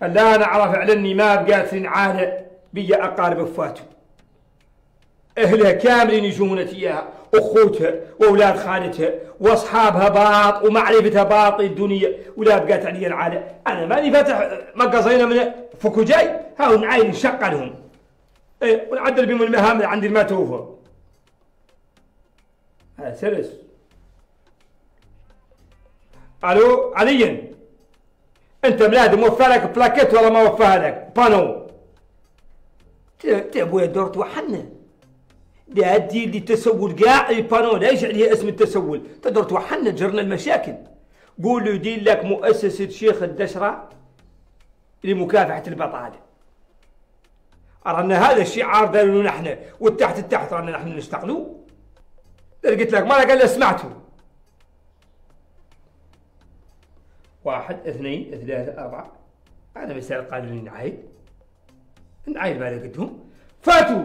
لا انا اعرف علني ما بقات عانى بيا اقارب وفاته. اهلها كاملين يجون اياها، اخوتها واولاد خالتها واصحابها باط ومعرفتها باطي الدنيا، ولا بقات علي العاده. انا ماني فاتح مقصينا من فكو جاي، هاو نعاين نشغلهم ايه ونعدل بهم المهام اللي عندي ما توفر. هذا سلس. الو عليا، انت ملاد موفى لك بلاكيت ولا ما وفاها لك بانو؟ ابويا دور توحنا لا دير لي تسول كاع البانو، لا يجي عليها اسم التسول، تقدر توحنا تجرنا المشاكل. قول له يدير لك مؤسسة شيخ الدشرة لمكافحة البطالة. رانا هذا الشعار داروا نحن، والتحت التحت رانا نحن نشتغلوا. قلت لك ما قال سمعته. 1 2 3 4 أنا مساء قادرين نعايد ما لقيتهم فاتوا.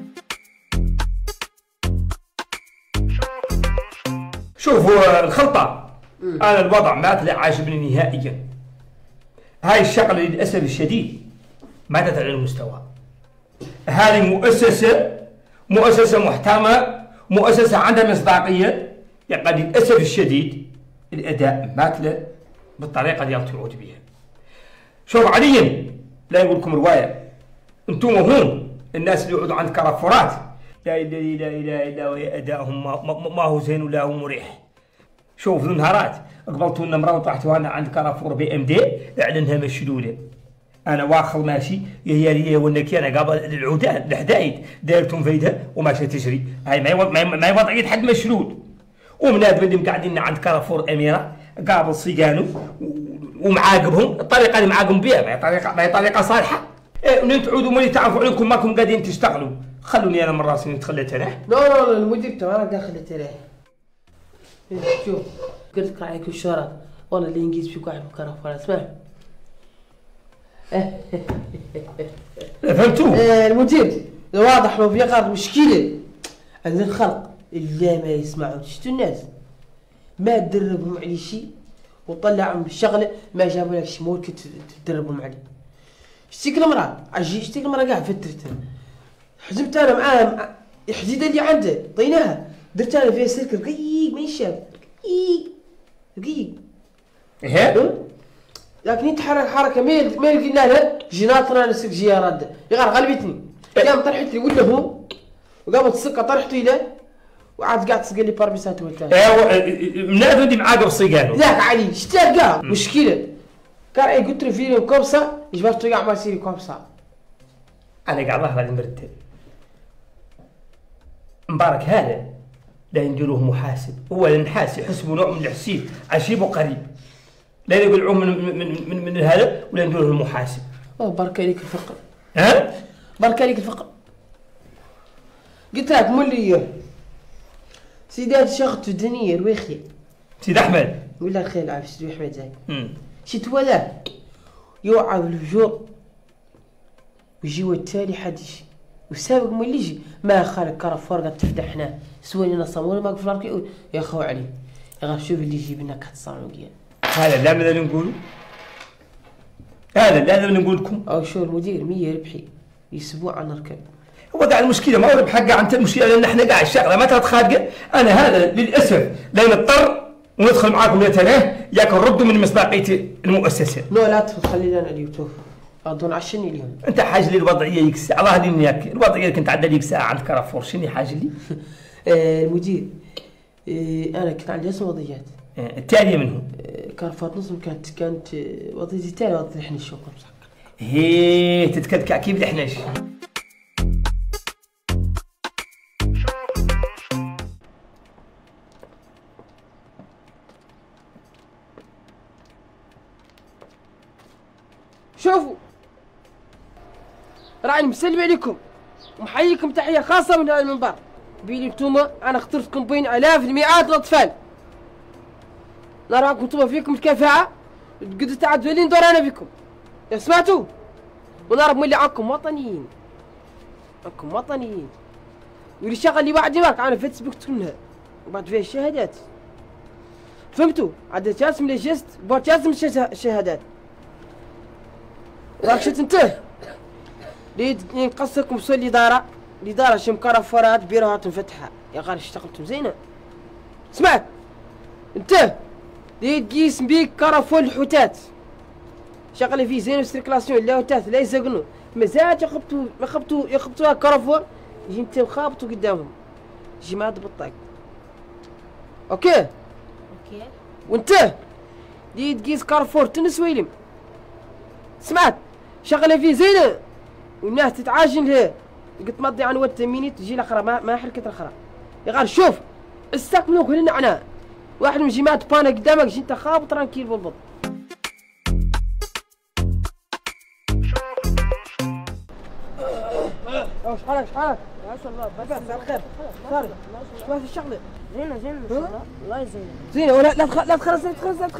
شوفوا الخلطة، أنا الوضع ما عاجبني نهائيا. هاي الشغلة للأسف الشديد ما تدعي على المستوى. هذه مؤسسة محترمة، مؤسسة عندها مصداقية، يعني للأسف الشديد الأداء ماتله بالطريقة اللي تعود بها. شوف عليا لا يقول لكم رواية، انتم هون الناس اللي يقعدوا عند كرفورات لا اله الا هو ادائهم ما هو زين ولا هو مريح. شوف ذو نهارات قبلتوا لنا مرة وطرحتوها لنا عند كرفور BMD اعلنها مشلولة. انا واخر ماشي هي ونك انا قبل العودان الحدايد دايرتهم فيدها وماشيه تجري. هاي ما هي وضعيه حد مشلول. ومناد اللي مقعدين عند كرفور اميره قابل صيقانو ومعاقبهم الطريقه اللي معاقبهم بها ما هي طريقه صالحه. إيه تعودوا ملي تعرفوا عليكم ماكم قاعدين تشتغلوا. خلوني انا من راسي تخليت انا. لا المدير تبعنا داخل تراه. شوف قلت لك عليك الشرط والله اللي ينقيس فيك واحد بكرفور اسمع. فهمتوا؟ المدير واضح لو في غير مشكله عند الخلق اللي ما يسمعوا. شفتوا الناس ما تدربهم على شيء وطلعهم بالشغله ما جابوا لك شي ممكن تدربهم عليه. شتيك المراه شتيك المراه كاع فترتها حزمت انا معاها الحديده اللي عنده طيناها درت انا فيها سلك رقيق ما يشاف رقيق ايه لكن يتحرك حركه ما لقينا لها جيناتنا نسك جيارات غير غلبتني. قام طرحت لي ولا هو وقامت السكه طرحت له وعاد قاعد تسقي لي باربيسات والتاني. ايوا مناد ودي معاقب صيقانو ذاك علي شتاق كاع مشكله كان قلت له فيني كوبسه جبرت كاع ما يصير كوبسه. انا قاعد الله غادي نرد مبارك هذا لا نديروه محاسب، هو النحاس يحسبوا نوع من الحسيب عشيب وقريب، لا يقلعوه من هذا ولا نديروه المحاسب. بارك عليك الفقر. ها؟ بارك عليك الفقر. قلت لك مولي سيدات شغلت الدنيا الويخي سيد احمد ولا الخير العافيه سيدي احمد زايد شت ولا يوعى بالفجور ويجي التالي حدش والسابق مولي يجي ما خالك كرفور قد تفتحنا سوينا نصام ولا ما قفل يقول يا خو علي يا غير شوف اللي يجيب لنا كتصانوقيا. هذا لا ماذا نقولوا؟ هذا لا نقول لكم او شو المدير 100 ربحي اسبوع نركب. هو قاع المشكله ما هو ربح حقه انت المشكله لان احنا قاع الشغله ما تتخادقه. انا هذا للاسف لا نضطر وندخل معاكم يا ياك نردوا من مصداقيه المؤسسه. لا تدخل خلينا على اليوتيوب اظن عشان اليوم. انت حاجه لي الوضعيه يك ساعه الله يهديني اياك الوضعيه كنت عدى ليك ساعه عند كرفور شنو حاجه لي؟ المدير انا كنت عندي اسم وضعيات التاليه منهم كرفور نص كانت وضعيتي التاليه وضعيتي احنا الشغل بصح هي تتكدكع كيف الحناش. شوفوا راني مسلم عليكم ومحييكم تحيه خاصه من هذا المنبر. بيني نتوما انا اخترتكم بين الاف المئات الاطفال. نراكم نتوما فيكم الكفاءه قد تعدوا لين دور انا بكم يا سمعتوا. ونرى مولي عنكم وطنيين واللي شغل اللي بعد ماك انا فيسبوك تكونها وبعد فيها الشهادات فهمتوا. عاد جاسم لي جست بعد جاسم الشهادات راك شفت انت ليد نقصك مسؤول الإدارة شي مكرفرات بيروهات مفتحة يا غالي اشتغلتم زينة. سمعت انت ليد قيس بيك كرفول الحوتات شغله فيه زين وسيركلاسيون لا وتاث لا يزقنوا مزاج يخبطوها كرفول يجي انت مخابطوا قدامهم يجي ما بالطاق. اوكي وانت دي تقيس كارفور تنس ويلم. سمعت شغله فيه زينه والناس تتعاجن لها قلت مضي عن ود تميني تجي الاخرى ما حركه الاخرى يا غالي. شوف استكملوا كلنا عناء واحد من جماعه بانا قدامك جي انت خابط رانكيل بالضبط. شحالك ما شاء الله مساء الخير صار ما في شغله زينة ما شاء الله والله زينة ولا لا تخلصني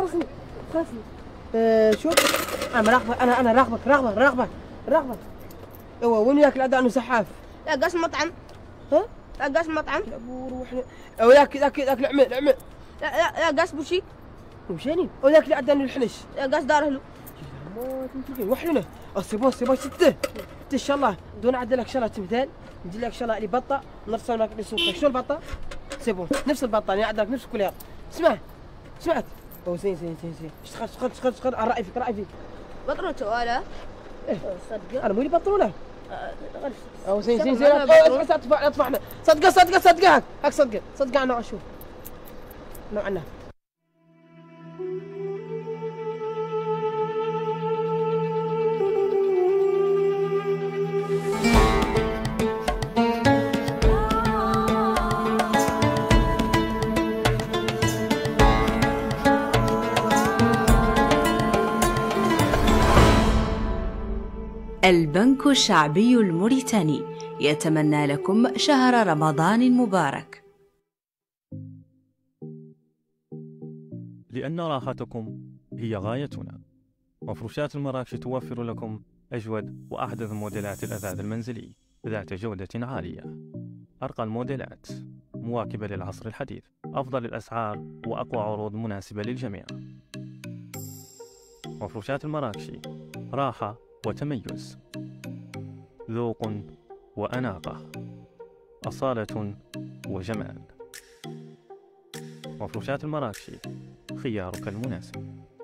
شوف انا راقبك انا راقبك ايوا وين ياك الاداء انه سحاف لا قاس مطعم لا قاس مطعم لا روحنا او ذاك العمل لا قاس بوشيك ومشاني وذاك اللي عداني الحنش لا قاس دار اهله وحنا سي بون سته ان شاء الله دون عدل لك شغله تمثال ندير لك شغله اللي بطه نرسل لك لسوقك شنو البطه سي بون نفس البطه يعني عندك نفس كل يوم. سمعت او زين اشتغل راي فيك بطلوا ولا صدق انا مولي بطلونه او زين اطفحنا صدقه هاك صدقه انا اشوف نوعنا. البنك الشعبي الموريتاني يتمنى لكم شهر رمضان مبارك. لأن راحتكم هي غايتنا، مفروشات المراكش توفر لكم أجود وأحدث موديلات الأثاث المنزلي ذات جودة عالية، أرقى الموديلات مواكبة للعصر الحديث، أفضل الأسعار وأقوى عروض مناسبة للجميع. مفروشات المراكش راحة وتميز، ذوق وأناقة، أصالة وجمال. مفروشات المراكش خيارك المناسب.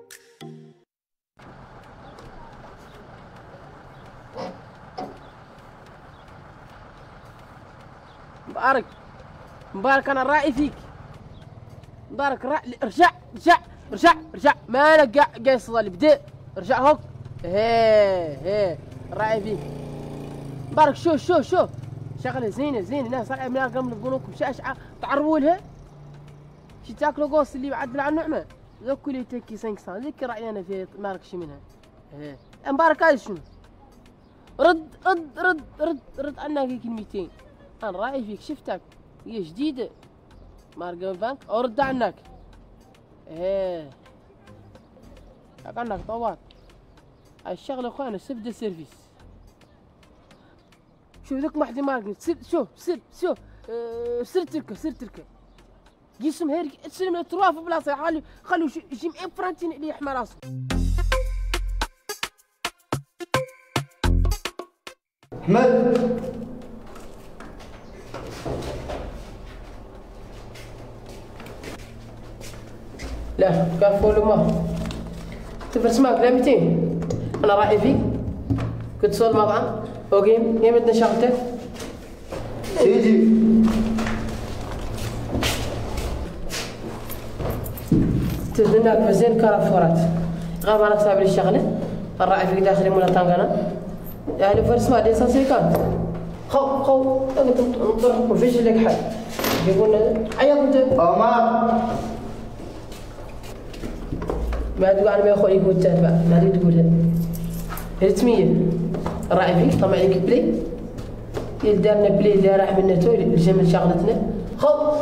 مبارك انا الرأي فيك مبارك رجع ما لك قيس اللي بدا رجع هوك هي الرأي فيك مبارك. شو شغله زينه ناس صار من قبل البنوك مشاشعه تعرفوا لها شي تاكلوا قوس اللي بعد على النعمه ذوك اللي تكي 500 ذيك رايي انا في مارك شي منها. مبارك هاي شنو رد عنك كلمتين. انا رايي فيك شفتك هي جديده مارك البنك او رد عنك عنك طوال هاي الشغله اخواننا سبدا سيرفيس. شوف ذوك محدي مارك سر تركه جسم هيك تسلم التراف بلاصه خلوا شي فرانتين اللي يحمى راسه. احمد لا كان فولو ما تفرس معك لا 200 انا رايي فيك كنت صول مطعم وقيم بدنا شغلتك سيدي تدناك بزين كرافورات غاب انا صاحب لي الشغله الراعي فيك داخلي مولا طنقنا يعني فرس ما دي ساسيكات خو انت نضرب وفيش لك حد يقول عيط انت عمر ما تقول انا ما يخو يقول تتبع ما تقولها رتميه الراعي فيك طمع لك بلي يلدارنا بلي اللي راح منه تو الجمل شغلتنا خو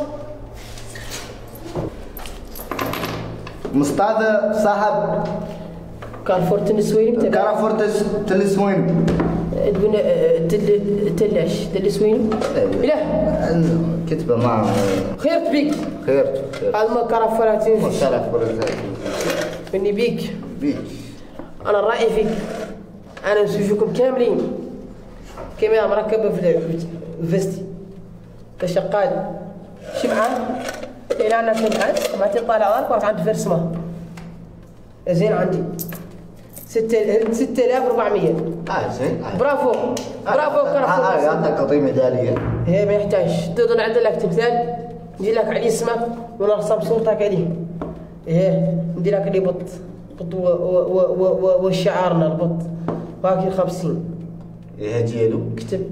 مستعد صاحب كارفور تنسوين كارفور تلسوين تقول تلش وين؟ لا كتبه مع خيرت بيك هذا ما كرفلاتين كرفلاتين مني بيك بيك انا الراي فيك انا نسويكم كاملين كاميرا مركبه في فيستي كشقال شمعه الى انا شمعات ما تطالع ضرب راك عند فرسمه زين عندي 6400 زين. برافو برافو كرفو. عندك قضية ميدالية. هي ما يحتاج تقدر نعدل لك تمثال ندير لك عليه اسمك ونرسم صورتك عليه. ندير لك اللي بط وشعارنا البط باقي 50. ديالو كتب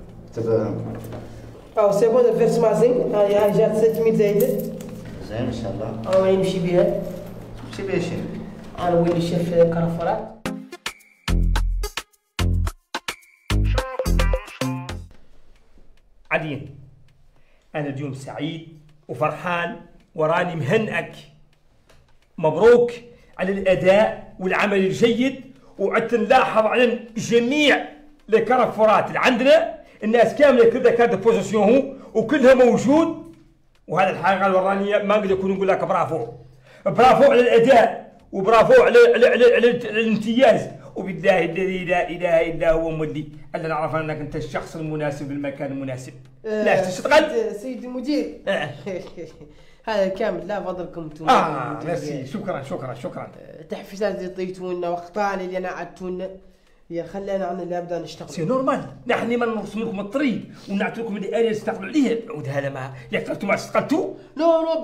كتب سي بون الفيرس زين. هاي جات 600 زايده زين ان شاء الله. انا نمشي بها شي بيها شي. انا ولي شيف كرفرات. عدين أنا اليوم سعيد وفرحان وراني مهنئك. مبروك على الأداء والعمل الجيد. وعدت نلاحظ على جميع الكرفورات اللي عندنا الناس كاملة كذا كانت بوزيسيون هو وكلها موجود. وهذا الحقيقة اللي وراني ما نقدر نقول لك برافو. برافو على الأداء وبرافو على الامتياز. وبالله الذي لا اله الا هو مولي الا نعرف انك انت الشخص المناسب بالمكان المناسب. لا تشتغل سيدي المدير. هذا كامل لا فضلكم انتم. ميرسي شكرا. تحفيزات اللي عطيتونا واخطاء اللي انا عدتونا يا خلينا انا اللي ابدا نشتغل. سي نورمال نحن ما نرسم لكم الطريق ونعطي لكم الاليه تشتغلوا عليها. عود هذا ما ياك انتم ما اشتغلتوا. نو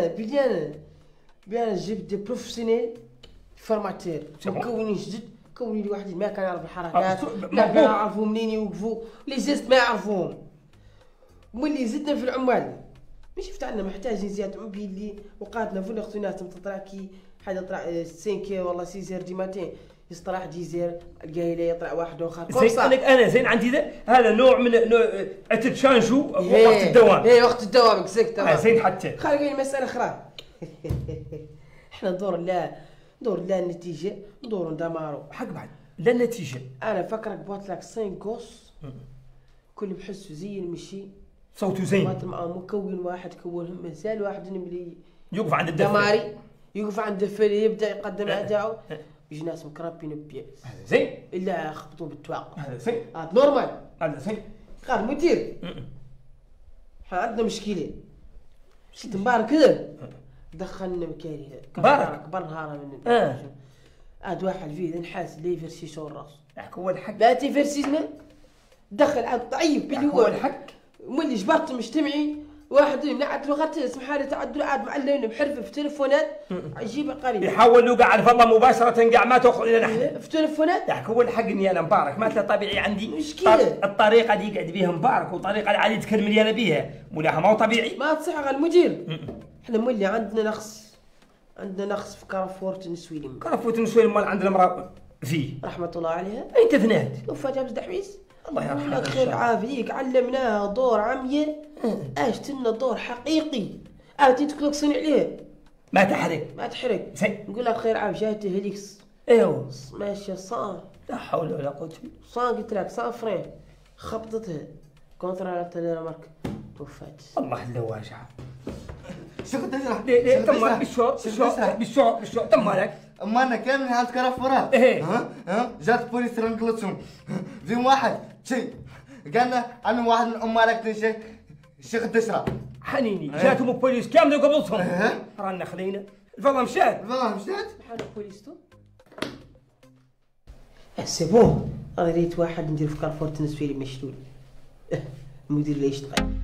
بيانا جبت دي بروفيسيونيل فورماتير مكونين جدد. كوني لي واحد ما كان يعرف الحركات ما كان يعرفوا منين يوقفوا لي زيست ما يعرفوهم. ملي زدنا في العمال مش فتحنا محتاجين زياده عمبي اللي وقعتنا في الاختنات تطلع كي حدا طلع 5 والله 6 دي ماتين يطلع ديزير القايله يطلع واحد اخر. زين انا زين عندي هذا نوع من تشانجو وقت الدوام. وقت الدوام اكزاكت. زين حتى خليني مساله اخرى. احنا ندور لا النتيجه ندور ندمارو حق بعد لا النتيجه. انا فكرك بوات لك 5 قوس كل بحسه زي المشي صوته زين مكون واحد كونهم مثال واحد ملي يوقف عند الدفه دماري يوقف عند الدفه يبدا يقدم اداؤه يجي ناس مكرابين بياس. هذا زين الا خبطوا بالتواقع. هذا زين نورمال. هذا زين. قال مدير احنا عندنا مشكله. شفت مبارك كذا دخلنا مكاري مبارك كبر نهار من عاد واحد فيه نحاس اللي يفرسي شو الراس. هو الحق لا تفرسينا دخل عاد ضعيف باللي هو الحق. مولي جبرت مجتمعي واحد منعت لغات اسمح لي تعدل عاد معلم بحرف في تليفونات عجيبه قريبه يحاول له قاعد فضل مباشره كاع ما تاخذ الى نحن في تليفونات. هو الحق اني انا مبارك ما طبيعي عندي مشكله الطريقه اللي يقعد بها مبارك وطريقه اللي عادي تكلم لي انا بها ولا ما هو طبيعي. ما تصح على المدير. احنا مولي عندنا نقص في كارفور تنسويلم. كارفور تنسويلم مال عندنا مرا فيه رحمه الله عليها. انت فنات وفا جابس دحويس الله يرحمه خير عافيك. علمناها دور عمية لنا دور حقيقي. تكلكسوني عليه ما تحرق زين. نقول لك خير عاف جايته هيليكس ايوه ماشيه صان لا حول ولا قوه صان قلت لك صان فرين خبطتها كونترالات مارك توفات. الله اللواجعه. شو كنت تشرح؟ ليه تم بالشو تم مالك اما انا كامل هاد كرفورات. ها جات البوليس رنقلتهم فيهم واحد شي قالنا عن واحد من امالك شي قد تشرح حنيني جاتهم البوليس كامل وقبضتهم. رانا خلينا الفضل مشات بحال البوليس تو سي بون. انا ريت واحد ندير في كارفور تنسفيلي مشلول. المدير اللي يشتغل